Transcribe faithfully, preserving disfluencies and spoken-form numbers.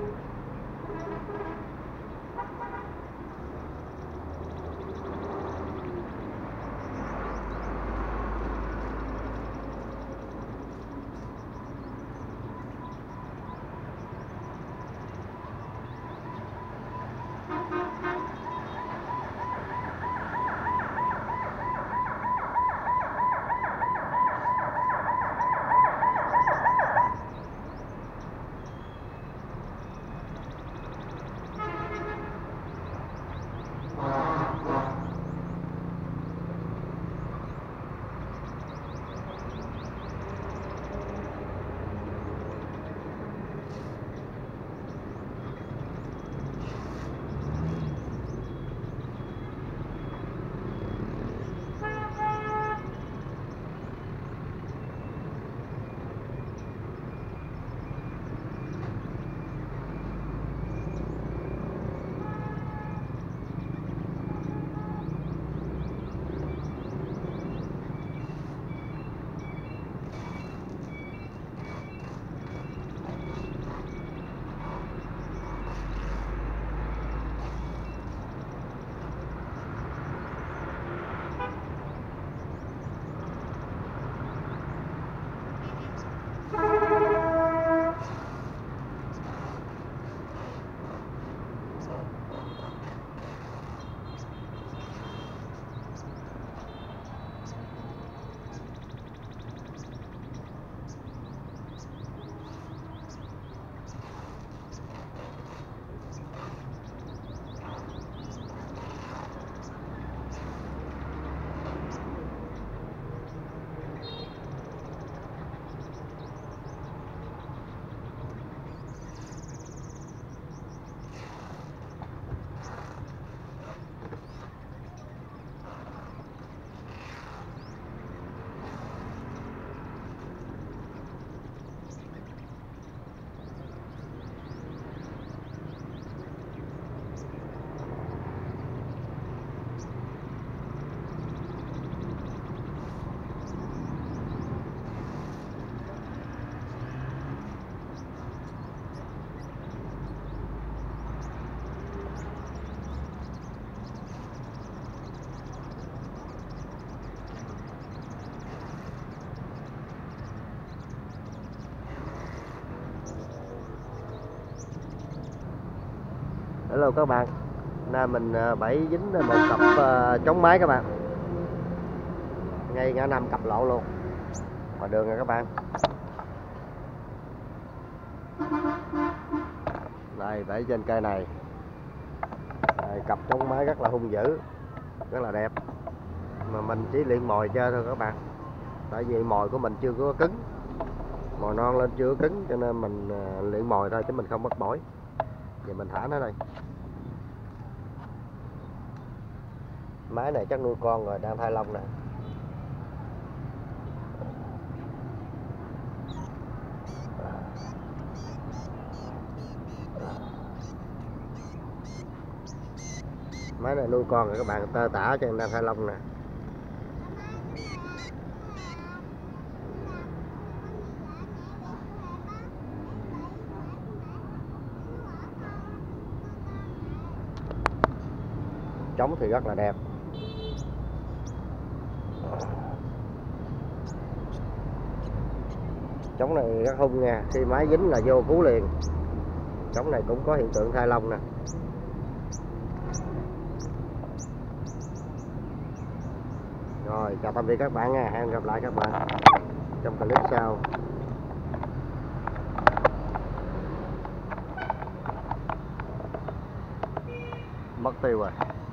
Hello các bạn, nay mình bẫy dính một cặp uh, chống máy các bạn, ngay ngã năm cặp lộn luôn ngoài đường nè các bạn. Đây, bẫy trên cây này. Đây, cặp chống máy rất là hung dữ, rất là đẹp, mà mình chỉ luyện mồi chơi thôi các bạn, tại vì mồi của mình chưa có cứng, mồi non lên chưa có cứng, cho nên mình uh, luyện mồi thôi chứ mình không bắt bổi. Giờ mình thả nó đây. Máy này chắc nuôi con rồi, đang thai lông nè. Máy này nuôi con rồi các bạn, tơ tả cho em, đang thai lông nè. Trống thì rất là đẹp. Trống này rất hung nha, khi máy dính là vô cứu liền. Trống này cũng có hiện tượng thai lông nè. Rồi, chào tạm biệt các bạn nha, hẹn gặp lại các bạn trong clip sau. Mất tiêu rồi.